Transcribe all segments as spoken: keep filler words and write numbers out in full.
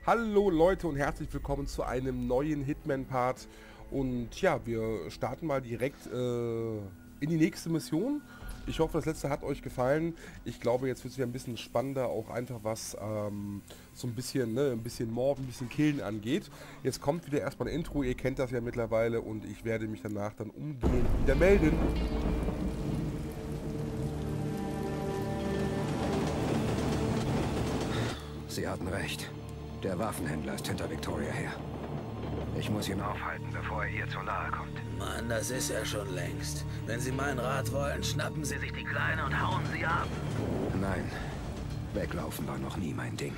Hallo Leute und herzlich willkommen zu einem neuen Hitman-Part. Und ja, wir starten mal direkt äh, in die nächste Mission. Ich hoffe, das letzte hat euch gefallen. Ich glaube, jetzt wird es wieder ein bisschen spannender, auch einfach was ähm, so ein bisschen, ne, ein bisschen Mord, ein bisschen Killen angeht. Jetzt kommt wieder erstmal ein Intro, ihr kennt das ja mittlerweile und ich werde mich danach dann umgehend wieder melden. Sie hatten recht. Der Waffenhändler ist hinter Victoria her. Ich muss ihn aufhalten, bevor er ihr zu nahe kommt. Mann, das ist er schon längst. Wenn Sie mein Rat wollen, schnappen Sie sich die Kleine und hauen sie ab. Nein, weglaufen war noch nie mein Ding.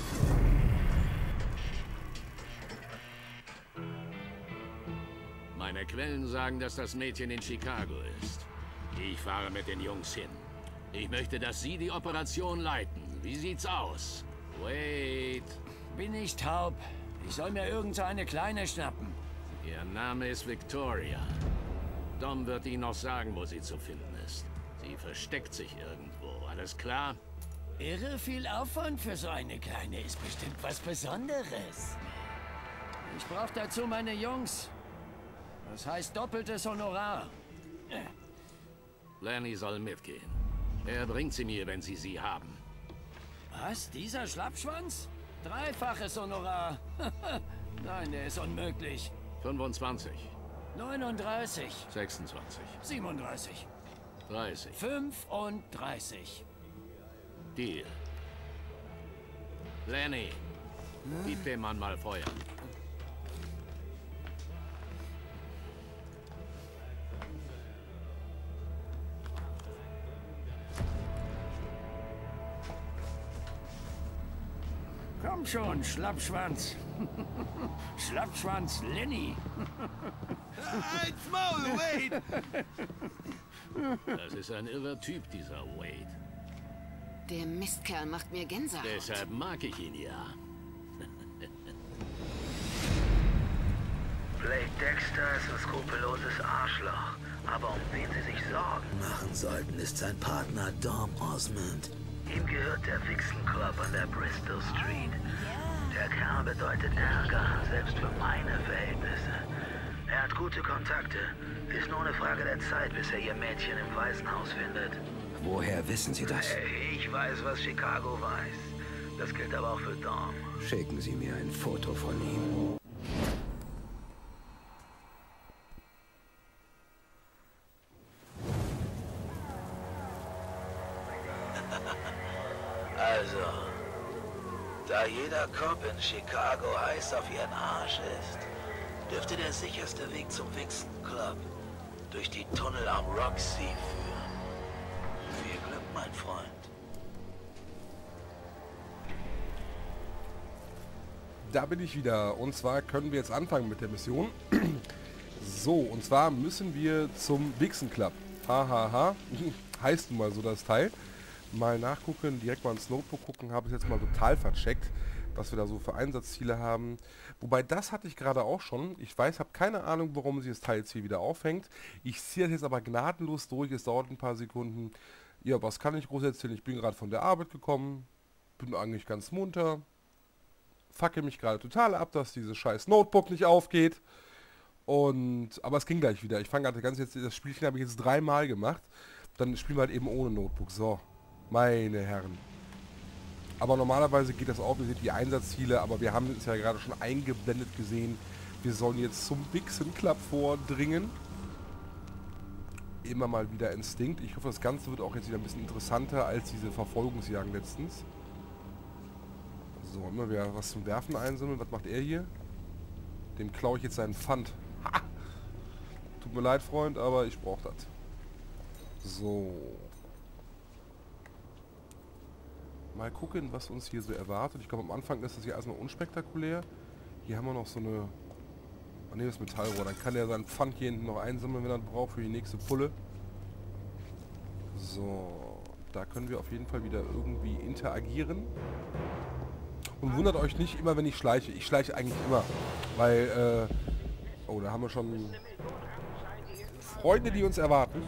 Meine Quellen sagen, dass das Mädchen in Chicago ist. Ich fahre mit den Jungs hin. Ich möchte, dass Sie die Operation leiten. Wie sieht's aus? Wait. Bin ich taub. Ich soll mir irgend so eine Kleine schnappen. Ihr Name ist Victoria. Dom wird Ihnen noch sagen, wo sie zu finden ist. Sie versteckt sich irgendwo. Alles klar? Irre viel Aufwand für so eine Kleine ist bestimmt was Besonderes. Ich brauche dazu meine Jungs. Das heißt doppeltes Honorar. Lenny soll mitgehen. Er bringt sie mir, wenn Sie sie haben. Was? Dieser Schlappschwanz? Dreifaches Honorar. Nein, der ist unmöglich. fünfundzwanzig. neununddreißig. sechsundzwanzig. siebenunddreißig. dreißig. fünfunddreißig. Deal. Lenny, gib dem Mann mal Feuer. Komm schon, Schlappschwanz. Schlappschwanz Lenny. Halt's Maul, Wade! Das ist ein irrer Typ, dieser Wade. Der Mistkerl macht mir Gänsehaut. Deshalb mag ich ihn ja. Blake Dexter ist ein skrupelloses Arschloch. Aber um wen sie sich Sorgen Machen sollten, ist sein Partner Dom Osmond. Ihm gehört der Vixen-Club an der Bristol Street. Der Kerl bedeutet Ärger, selbst für meine Verhältnisse. Er hat gute Kontakte. Ist nur eine Frage der Zeit, bis er ihr Mädchen im Waisenhaus findet. Woher wissen Sie das? Ich weiß, was Chicago weiß. Das gilt aber auch für Dom. Schicken Sie mir ein Foto von ihm. Also, da jeder Cop in Chicago heiß auf ihren Arsch ist, dürfte der sicherste Weg zum Vixen Club durch die Tunnel am Roxy führen. Viel Glück, mein Freund. Da bin ich wieder und zwar können wir jetzt anfangen mit der Mission. So, und zwar müssen wir zum Vixen Club. Hahaha, ha, ha. Heißt nun mal so das Teil. Mal nachgucken, direkt mal ins Notebook gucken, habe ich jetzt mal total vercheckt, was wir da so für Einsatzziele haben. Wobei, das hatte ich gerade auch schon. Ich weiß, habe keine Ahnung, warum sie das Teil jetzt hier wieder aufhängt. Ich ziehe das jetzt aber gnadenlos durch, es dauert ein paar Sekunden. Ja, was kann ich groß erzählen? Ich bin gerade von der Arbeit gekommen, bin eigentlich ganz munter, facke mich gerade total ab, dass dieses scheiß Notebook nicht aufgeht. Und, aber es ging gleich wieder. Ich fange gerade ganz jetzt, das Spielchen habe ich jetzt dreimal gemacht. Dann spielen wir halt eben ohne Notebook. So. Meine Herren. Aber normalerweise geht das auch, wir sehen die Einsatzziele, aber wir haben es ja gerade schon eingeblendet gesehen. Wir sollen jetzt zum Vixen Club vordringen. Immer mal wieder Instinkt. Ich hoffe, das Ganze wird auch jetzt wieder ein bisschen interessanter als diese Verfolgungsjagd letztens. So, immer wieder was zum Werfen einsammeln. Was macht er hier? Dem klaue ich jetzt seinen Pfand. Ha! Tut mir leid, Freund, aber ich brauche das. So. Mal gucken, was uns hier so erwartet. Ich glaube, am Anfang ist das hier erstmal unspektakulär. Hier haben wir noch so eine... Ah ne, das Metallrohr. Dann kann er seinen Pfand hier hinten noch einsammeln, wenn er braucht, für die nächste Pulle. So. Da können wir auf jeden Fall wieder irgendwie interagieren. Und wundert euch nicht immer, wenn ich schleiche. Ich schleiche eigentlich immer. Weil, äh... oh, da haben wir schon... Freunde, die uns erwarten.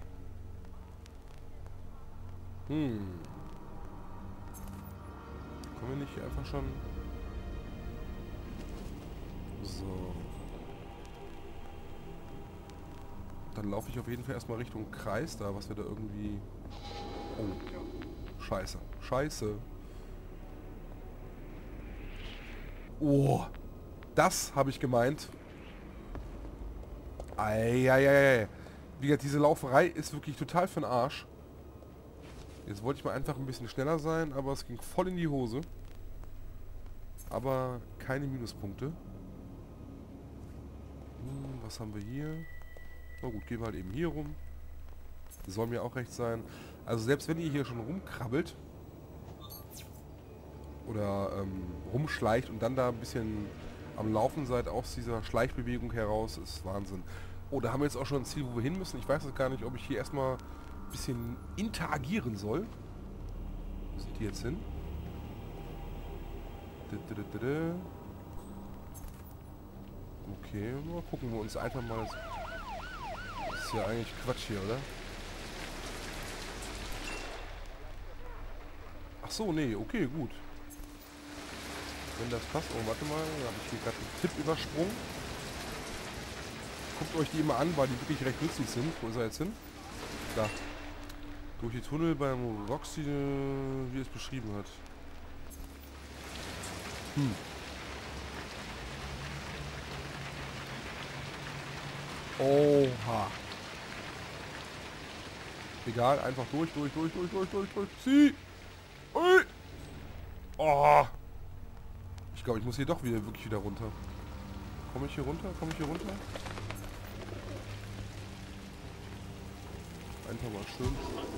Hm. Kommen wir nicht hier einfach schon... So. Dann laufe ich auf jeden Fall erstmal Richtung Kreis da, was wir da irgendwie... Oh. Scheiße. Scheiße. Oh. Das habe ich gemeint. Eieiei. Wie gesagt, diese Lauferei ist wirklich total für den Arsch. Jetzt wollte ich mal einfach ein bisschen schneller sein, aber es ging voll in die Hose. Aber keine Minuspunkte. Hm, was haben wir hier? Na gut, gehen wir halt eben hier rum. Soll mir auch recht sein. Also selbst wenn ihr hier schon rumkrabbelt oder ähm, rumschleicht und dann da ein bisschen am Laufen seid aus dieser Schleichbewegung heraus, ist Wahnsinn. Oh, da haben wir jetzt auch schon ein Ziel, wo wir hin müssen. Ich weiß jetzt gar nicht, ob ich hier erstmal ein bisschen interagieren soll. Wo sind die jetzt hin? Okay, mal gucken wir uns einfach mal... Das ist ja eigentlich Quatsch hier, oder? Ach so, nee, okay, gut. Wenn das passt... Oh, warte mal, da habe ich hier gerade einen Tipp übersprungen. Guckt euch die immer an, weil die wirklich recht nützlich sind. Wo ist er jetzt hin? Da. Durch die Tunnel beim Roxy, wie es beschrieben hat. Hm. Oha. Egal, einfach durch, durch, durch, durch, durch, durch, durch. Zieh! Ui! Oh! Ich glaube, ich muss hier doch wieder wirklich wieder runter. Komme ich hier runter? Komme ich hier runter? Einfach mal schön.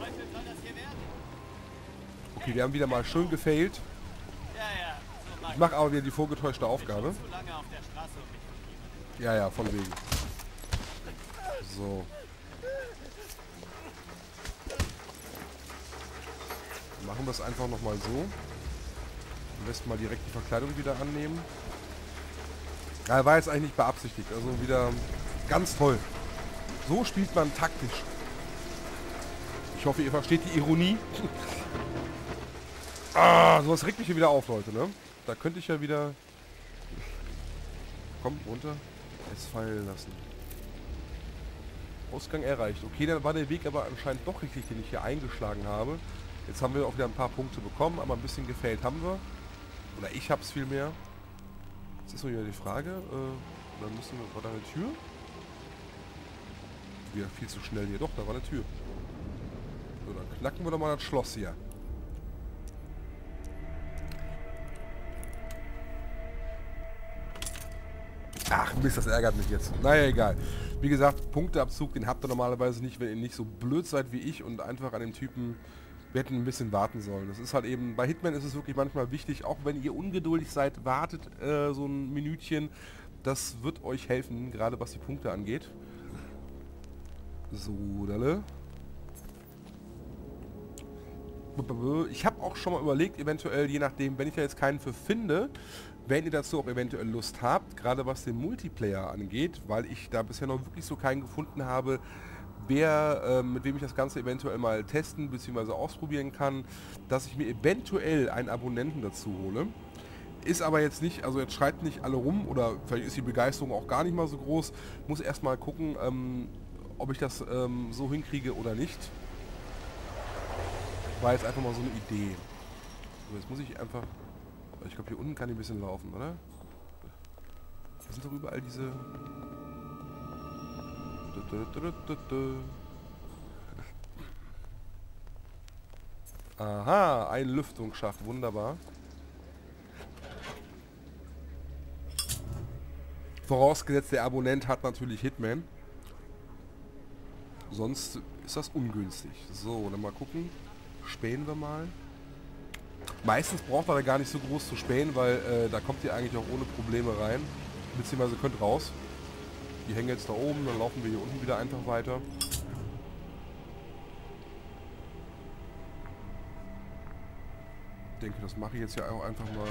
Okay, wir haben wieder mal schön gefailt. Ich mache aber wieder die vorgetäuschte Aufgabe. Ja, ja, von wegen. So. Machen wir es einfach nochmal so. Am besten mal direkt die Verkleidung wieder annehmen. Ja, war jetzt eigentlich nicht beabsichtigt. Also wieder ganz toll. So spielt man taktisch. Ich hoffe, ihr versteht die Ironie. Ah, sowas regt mich hier wieder auf, Leute, ne? Da könnte ich ja wieder... Komm, runter. Es fallen lassen. Ausgang erreicht. Okay, dann war der Weg aber anscheinend doch richtig, den ich hier eingeschlagen habe. Jetzt haben wir auch wieder ein paar Punkte bekommen, aber ein bisschen gefailt haben wir. Oder ich hab's viel mehr. Jetzt ist noch wieder die Frage. Äh, dann müssen wir... War da eine Tür? Wieder viel zu schnell hier. Doch, da war eine Tür. So, dann knacken wir doch mal das Schloss hier. Ach Mist, das ärgert mich jetzt. Naja, egal. Wie gesagt, Punkteabzug, den habt ihr normalerweise nicht, wenn ihr nicht so blöd seid wie ich und einfach an dem Typen, wir hätten ein bisschen warten sollen. Das ist halt eben, bei Hitman ist es wirklich manchmal wichtig, auch wenn ihr ungeduldig seid, wartet äh, so ein Minütchen. Das wird euch helfen, gerade was die Punkte angeht. So, dalle. Ich habe auch schon mal überlegt, eventuell, je nachdem, wenn ich da jetzt keinen für finde, wenn ihr dazu auch eventuell Lust habt, gerade was den Multiplayer angeht, weil ich da bisher noch wirklich so keinen gefunden habe, wer, äh, mit wem ich das Ganze eventuell mal testen bzw. ausprobieren kann, dass ich mir eventuell einen Abonnenten dazu hole. Ist aber jetzt nicht, also jetzt schreit nicht alle rum oder vielleicht ist die Begeisterung auch gar nicht mal so groß. Muss erstmal gucken, ähm, ob ich das ähm, so hinkriege oder nicht. War jetzt einfach mal so eine Idee. So, jetzt muss ich einfach... Ich glaube, hier unten kann ich ein bisschen laufen, oder? Hier sind doch überall diese... Aha, ein Lüftungsschacht, wunderbar. Vorausgesetzt, der Abonnent hat natürlich Hitman. Sonst ist das ungünstig. So, dann mal gucken. Spähen wir mal. Meistens braucht man da gar nicht so groß zu spähen, weil äh, da kommt ihr eigentlich auch ohne Probleme rein. Beziehungsweise könnt raus. Die hängen jetzt da oben, dann laufen wir hier unten wieder einfach weiter. Ich denke, das mache ich jetzt ja auch einfach mal.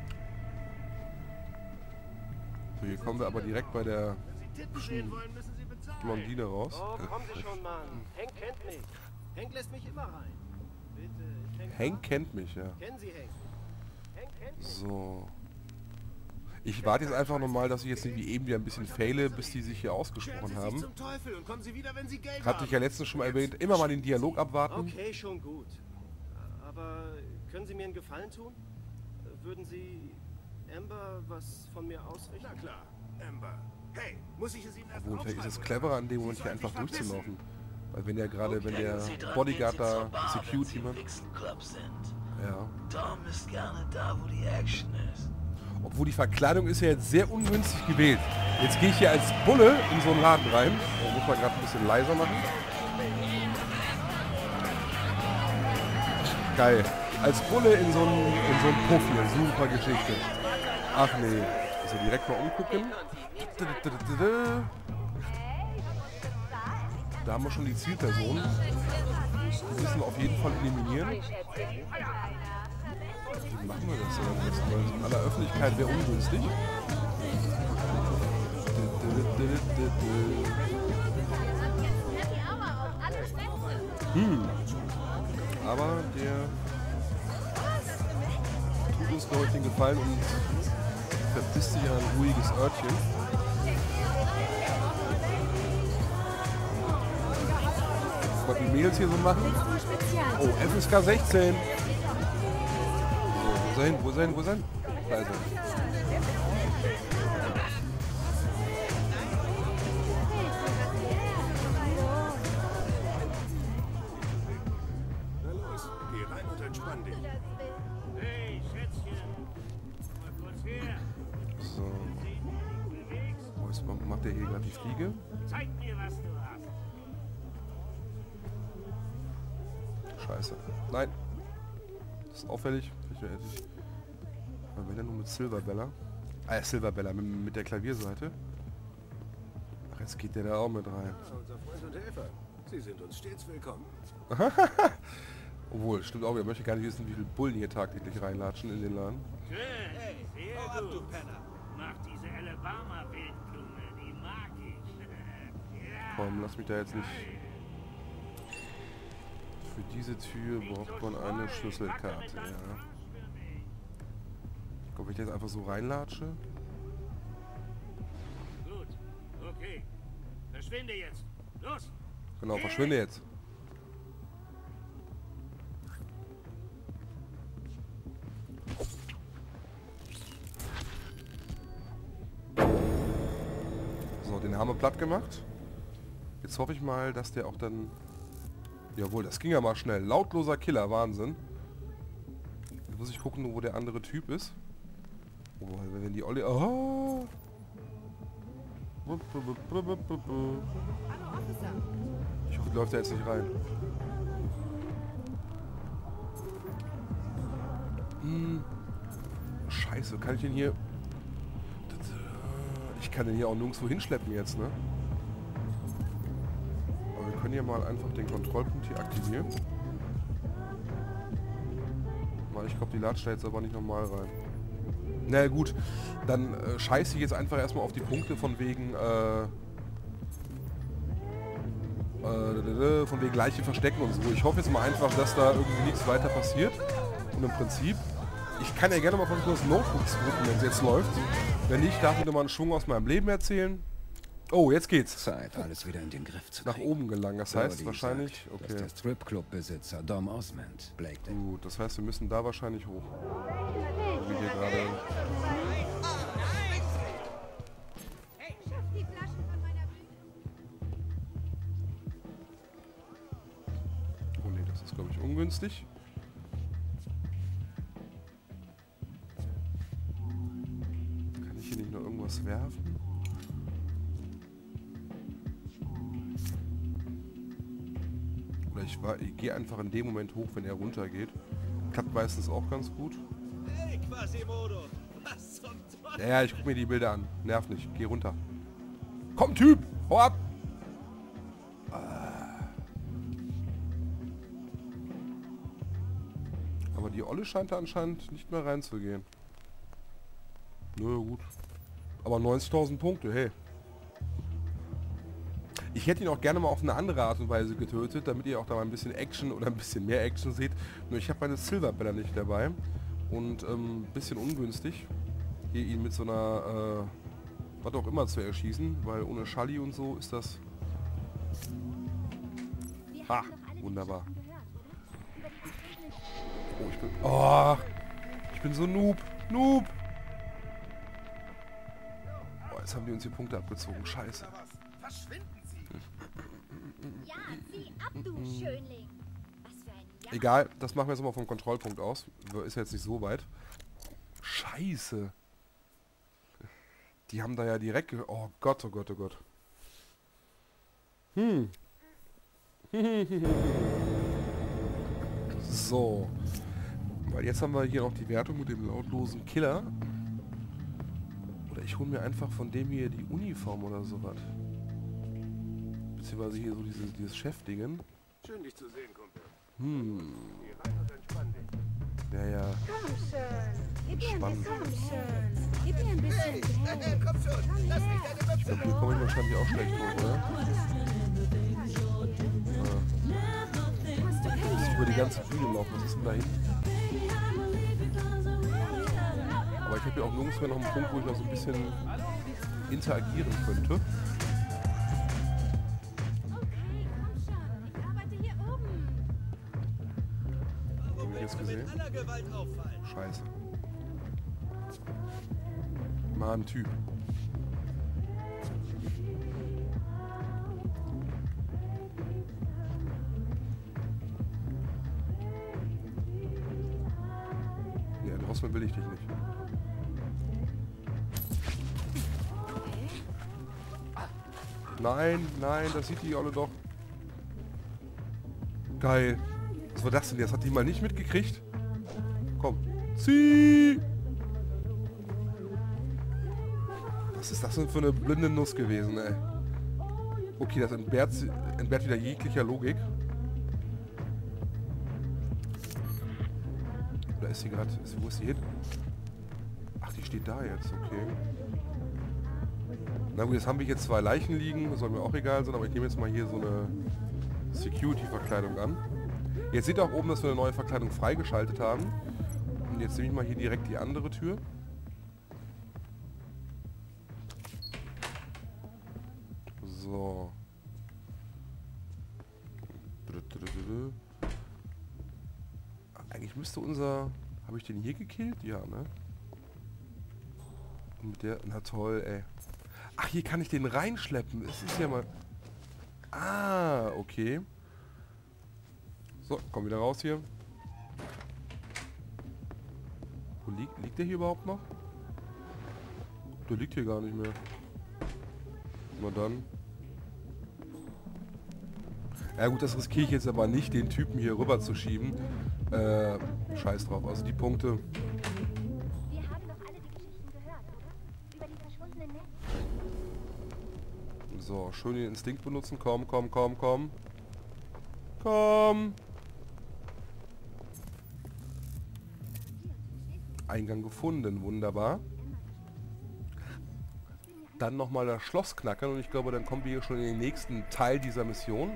So, hier kommen wir aber direkt bei der Blondine raus. Oh, kommen Sie schon, Mann. Hank kennt mich. Hank lässt mich immer rein. Bitte, ich Hank, Hank kennt mich, ja. Kennen Sie Hank? So. Ich warte jetzt einfach nochmal, dass ich jetzt nicht wie eben wieder ein bisschen faile, bis die sich hier ausgesprochen haben. Hatte ich ja letztens schon mal erwähnt, immer mal den Dialog abwarten. Okay, schon gut. Aber können Sie mir einen Gefallen tun? Würden Sie Amber was von mir ausrichten? Na klar, Amber. Hey, muss ich es Ihnen erst Obwohl, vielleicht ist es aufschreiben, cleverer, oder? an dem Moment Sie hier sollen einfach sich verpissen. durchzulaufen. Weil wenn der gerade, wenn der Denken Sie dran, Bodyguard wenn Sie zur da Bar, wenn Security Sie im macht. Wichsen-Club sind. Ja. Dom ist gerne da, wo die Action ist. Obwohl die Verkleidung ist ja jetzt sehr ungünstig gewählt. Jetzt gehe ich hier als Bulle in so einen Laden rein. Oh, muss man gerade ein bisschen leiser machen. Geil. Als Bulle in so einen, in so einen Puff hier. Super Geschichte. Ach nee. Also direkt mal umgucken. Da haben wir schon die Zielperson. Die müssen wir auf jeden Fall eliminieren. Wie machen wir das denn am besten? Weil in aller Öffentlichkeit wäre ungünstig. Hm. Aber der tut uns, glaube ich, den Gefallen und verpisst sich an ein ruhiges Örtchen. Was die Mädels hier so machen. Oh, F S K sechzehn. Wo sein, wo sein, wo sein? Da ist er. Na los, geh rein und entspann dich. Hey, Schätzchen. Mal kurz her. So. Wo ist, macht der hier gerade die Fliege? Zeig mir, was du hast. Scheiße. Nein. Das ist auffällig. Ich hätte ich. Aber wenn er nur mit Silverbella. Ah, Silverbella mit, mit der Klavierseite. Ach, jetzt geht der da auch mit rein. Ah, unser Freund und Helfer. Sie sind uns stets willkommen. Obwohl, stimmt auch, ich möchte gar nicht wissen, wie viele Bullen hier tagtäglich reinlatschen in den Laden. Hey, sehr gut. Mach diese Alabama-Wildblume, die mag ich. Ja. Komm, lass mich da jetzt nicht. Für diese Tür braucht man eine Schlüsselkarte, ja. Ob ich jetzt einfach so reinlatsche? Gut, okay. Verschwinde jetzt. Los! Genau, verschwinde jetzt. So, den haben wir platt gemacht. Jetzt hoffe ich mal, dass der auch dann... Jawohl, das ging ja mal schnell. Lautloser Killer, Wahnsinn. Jetzt muss ich gucken, wo der andere Typ ist. Oh, wenn die Olli... Oh. Ich hoffe, die läuft da jetzt nicht rein. Hm. Scheiße, kann ich den hier... Ich kann den hier auch nirgendwo hinschleppen jetzt, ne? Aber wir können hier mal einfach den Kontrollpunkt hier aktivieren. Weil ich glaube, die latscht da jetzt aber nicht nochmal rein. Na gut, dann äh, scheiße ich jetzt einfach erstmal auf die Punkte von wegen äh, äh, von wegen Leiche verstecken und so. Ich hoffe jetzt mal einfach, dass da irgendwie nichts weiter passiert. Und im Prinzip, ich kann ja gerne mal versuchen, das Notebook zu drücken, wenn es jetzt läuft. Wenn nicht, darf ich nochmal einen Schwung aus meinem Leben erzählen. Oh, jetzt geht's. Zeit, alles wieder in den Griff zu Nach kriegen. oben gelangen, das heißt Brody wahrscheinlich... sagt, Okay. dass der Stripclub-Besitzer Dom Osmond, Blake den Gut, das heißt, wir müssen da wahrscheinlich hoch. Wie hier gerade... Oh ne, das ist glaube ich ungünstig. Kann ich hier nicht noch irgendwas werfen? Oder ich, war- ich gehe einfach in dem Moment hoch, wenn er runtergeht. Klappt meistens auch ganz gut. Hey, Quasimodo! Was zum Teufel? Ja, ja, ich guck mir die Bilder an. Nerv nicht. Geh runter. Komm, Typ! Hau ab! Ah. Aber die Olle scheint da anscheinend nicht mehr reinzugehen. Nö, gut. Aber neunzigtausend Punkte, hey. Ich hätte ihn auch gerne mal auf eine andere Art und Weise getötet, damit ihr auch da mal ein bisschen Action oder ein bisschen mehr Action seht. Nur ich habe meine Silverbella nicht dabei. Und ein ähm, bisschen ungünstig, hier ihn mit so einer, äh, was auch immer zu erschießen, weil ohne Schalli und so ist das... Ah, wunderbar. Oh, ich bin... Oh, ich bin so Noob. Noob! Oh, jetzt haben die uns hier Punkte abgezogen. Scheiße. Verschwinden Sie! Ja, zieh ab, du Schönling! Egal, das machen wir jetzt mal vom Kontrollpunkt aus. Ist ja jetzt nicht so weit. Scheiße. Die haben da ja direkt... Ge oh Gott, oh Gott, oh Gott. Hm. So. Weil jetzt haben wir hier noch die Wertung mit dem lautlosen Killer. Oder ich hole mir einfach von dem hier die Uniform oder sowas. Beziehungsweise hier so dieses, dieses Chefdingen. Schön, dich zu sehen, Kumpel. Hm. Geh rein und entspann dich. Ja, ja. Komm schon. Gib mir ein Spannend. bisschen. Komm schon. Gib mir ein bisschen. Hey, hey, komm schon. Lass mich deine Ich glaube, hier komme ich wahrscheinlich auch schlecht hoch, oder? Ja. Muss ich über die ganze Bühne laufen. Was ist denn da hinten? Aber ich habe hier auch nirgends mehr noch einen Punkt, wo ich noch so ein bisschen interagieren könnte. Hab ich jetzt gesehen? Scheiße. Mann, Typ. Ja, draußen will ich dich nicht. Nein, nein, das sieht die alle doch. Geil. Was war das denn jetzt? Hat die mal nicht mitgekriegt? Komm. Zieh! Was ist das denn für eine blinde Nuss gewesen, ey? Okay, das entbehrt, entbehrt wieder jeglicher Logik. Oder ist sie gerade... Wo ist sie hin? Ach, die steht da jetzt, okay. Na gut, jetzt haben wir hier zwei Leichen liegen, das soll mir auch egal sein, aber ich nehme jetzt mal hier so eine Security-Verkleidung an. Jetzt seht ihr auch oben, dass wir eine neue Verkleidung freigeschaltet haben. Und jetzt nehme ich mal hier direkt die andere Tür. So. Eigentlich müsste unser... Habe ich den hier gekillt? Ja, ne? Und mit der... Na toll, ey. Ach, hier kann ich den reinschleppen. Es ist ja mal... Ah, okay. So, komm wieder raus hier. Wo liegt, liegt der hier überhaupt noch? Der liegt hier gar nicht mehr. Na dann. Ja gut, das riskiere ich jetzt aber nicht, den Typen hier rüber zu schieben. Äh, scheiß drauf. Also die Punkte... Wir haben doch alle die Geschichten gehört, oder? Über die verschwundenen Netze. So, schön den Instinkt benutzen. Komm, komm, komm, komm. Komm. Eingang gefunden. Wunderbar. Dann nochmal das Schloss knacken und ich glaube, dann kommen wir hier schon in den nächsten Teil dieser Mission.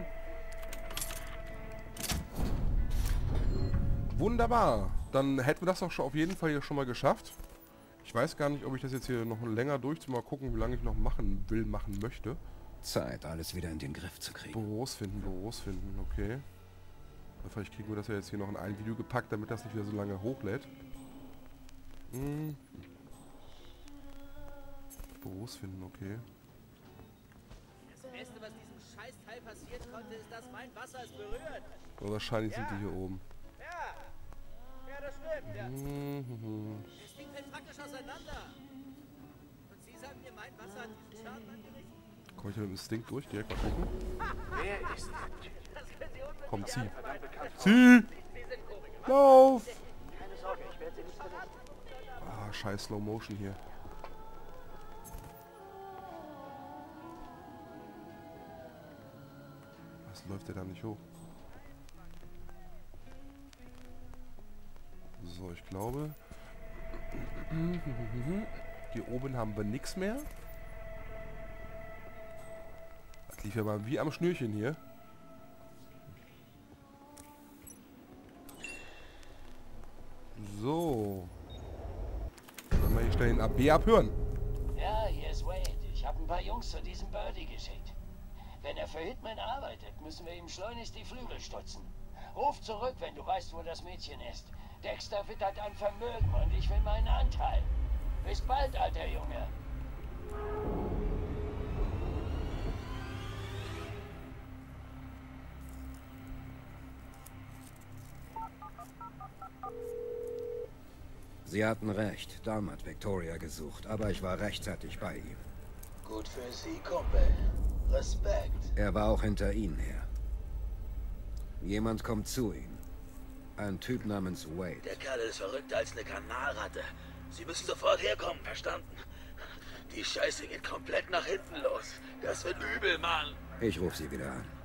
Wunderbar. Dann hätten wir das doch schon auf jeden Fall hier schon mal geschafft. Ich weiß gar nicht, ob ich das jetzt hier noch länger durch... Mal gucken, wie lange ich noch machen will, machen möchte. Zeit, alles wieder in den Griff zu kriegen. Büros finden, Büros finden, okay. Vielleicht kriegen wir das ja jetzt hier noch in ein Video gepackt, damit das nicht wieder so lange hochlädt. Hm. Büros finden, okay. Das Beste, was diesem Scheißteil passieren konnte, ist, dass mein Wasser es berührt. Aber wahrscheinlich Ja. sind die hier oben. Ja, ja, das stimmt. Ja. Mhm. Das Ding fällt praktisch auseinander. Und Sie sagen mir, mein Wasser hat diesen Schaden angerichtet? Komm ich mit dem Instinkt durch? Direkt mal gucken. Wer ist das? können Sie unbedingt Komm, zieh. antworten. Zieh! Sie sind komisch. Lauf! Keine Sorge, ich werde Sie nicht verlassen. Ah, scheiß Slow Motion hier. Was läuft der da nicht hoch? So, ich glaube... Hier oben haben wir nichts mehr. Das lief ja mal wie am Schnürchen hier. So. Geh abhören. Ja, hier ist Wade. Ich habe ein paar Jungs zu diesem Birdie geschickt. Wenn er für Hitman arbeitet, müssen wir ihm schleunigst die Flügel stutzen. Ruf zurück, wenn du weißt, wo das Mädchen ist. Dexter wittert ein Vermögen und ich will meinen Anteil. Bis bald, alter Junge. Sie hatten recht. Dom hat Victoria gesucht, aber ich war rechtzeitig bei ihm. Gut für Sie, Kumpel. Respekt. Er war auch hinter Ihnen her. Jemand kommt zu ihm. Ein Typ namens Wade. Der Kerl ist verrückter als eine Kanalratte. Sie müssen sofort herkommen, verstanden? Die Scheiße geht komplett nach hinten los. Das wird übel, Mann. Ich rufe Sie wieder an.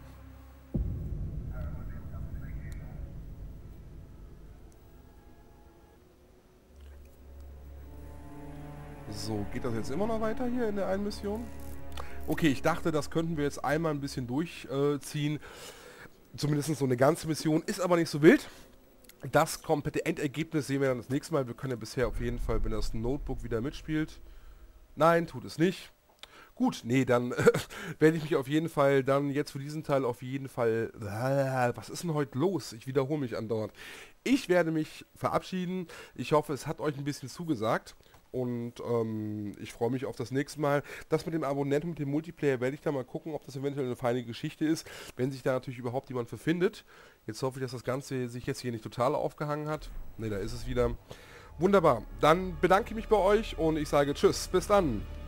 So, geht das jetzt immer noch weiter hier in der einen Mission? Okay, ich dachte, das könnten wir jetzt einmal ein bisschen durchziehen. Äh, Zumindest so eine ganze Mission. Ist aber nicht so wild. Das komplette Endergebnis sehen wir dann das nächste Mal. Wir können ja bisher auf jeden Fall, wenn das Notebook wieder mitspielt. Nein, tut es nicht. Gut, nee, dann äh, werde ich mich auf jeden Fall dann jetzt für diesen Teil auf jeden Fall... Äh, was ist denn heute los? Ich wiederhole mich andauernd. Ich werde mich verabschieden. Ich hoffe, es hat euch ein bisschen zugesagt. Und ähm, ich freue mich auf das nächste Mal. Das mit dem Abonnenten, mit dem Multiplayer werde ich da mal gucken, ob das eventuell eine feine Geschichte ist, wenn sich da natürlich überhaupt jemand für findet. Jetzt hoffe ich, dass das Ganze sich jetzt hier nicht total aufgehangen hat. Ne, da ist es wieder. Wunderbar. Dann bedanke ich mich bei euch und ich sage Tschüss. Bis dann.